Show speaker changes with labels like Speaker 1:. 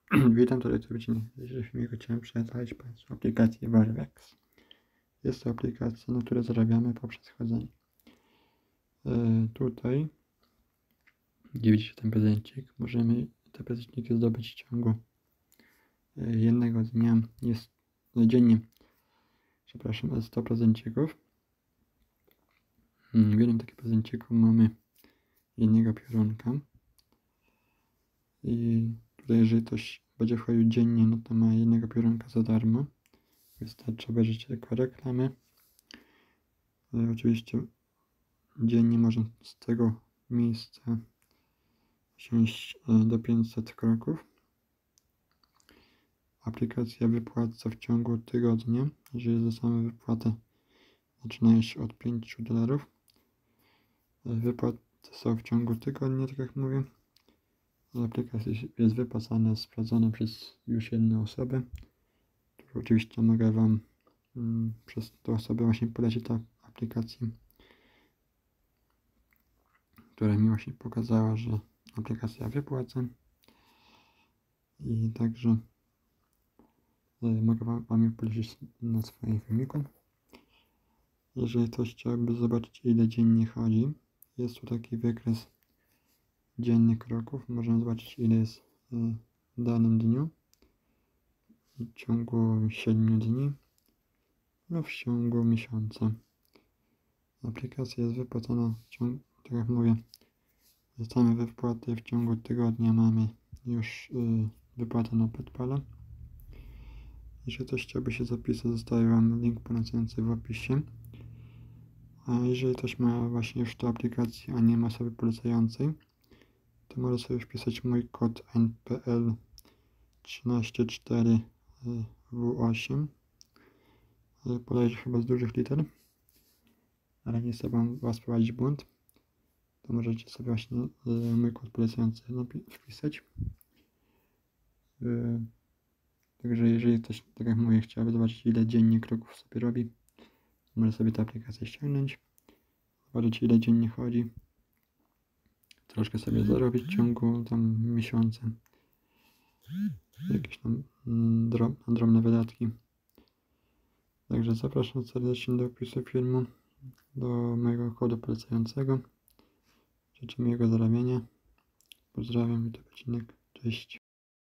Speaker 1: Witam, tutaj to odcinek. W dzisiejszym filmiku chciałem przedstawić Państwu aplikację Warvex. Jest to aplikacja, na której zarabiamy poprzez chodzenie. Tutaj, gdzie widzicie ten prezencik, możemy te prezenciki zdobyć w ciągu jednego dnia. Jest dziennie, przepraszam, 100 prezencików. W jednym takim prezenciku mamy jednego piorunka. I tutaj, jeżeli ktoś będzie wchodził dziennie, no to ma jednego piorunka za darmo. Wystarczy obejrzeć tylko reklamy. Oczywiście dziennie można z tego miejsca siąść do 500 kroków. Aplikacja wypłaca w ciągu tygodnia. Jeżeli dostamy wypłatę, zaczynają się od $5. Wypłaty są w ciągu tygodnia, tak jak mówię. Aplikacja jest wypłacana, sprawdzona przez już jedną osobę. Oczywiście mogę Wam przez tą osobę właśnie polecić tę aplikację, która mi właśnie pokazała, że aplikacja wypłaca. I także mogę Wam ją polecić na swoim filmiku. Jeżeli ktoś chciałby zobaczyć, ile dziennie chodzi, jest tu taki wykres dziennych kroków. Możemy zobaczyć, ile jest w danym dniu, w ciągu 7 dni lub w ciągu miesiąca. Aplikacja jest wypłacona w ciągu, tak jak mówię, same wypłaty w ciągu tygodnia mamy już wypłatę na PayPala. Jeżeli ktoś chciałby się zapisać, zostawię Wam link polecający w opisie. A jeżeli ktoś ma właśnie już tę aplikację, a nie ma sobie polecającej, to może sobie wpisać mój kod NPL 134W8. Podaję chyba z dużych liter, ale nie chcę Was wprowadzić w błąd. To możecie sobie właśnie mój kod polecający wpisać. Także jeżeli ktoś, tak jak mówię, chciałby zobaczyć, ile dziennie kroków sobie robi, może sobie tę aplikację ściągnąć, zobaczyć, ile dziennie chodzi, troszkę sobie zarobić w ciągu tam miesiąca, jakieś tam drobne wydatki. Także zapraszam serdecznie do opisu filmu, do mojego kodu polecającego. Życzę miłego zarabiania. Pozdrawiam, to odcinek. Cześć.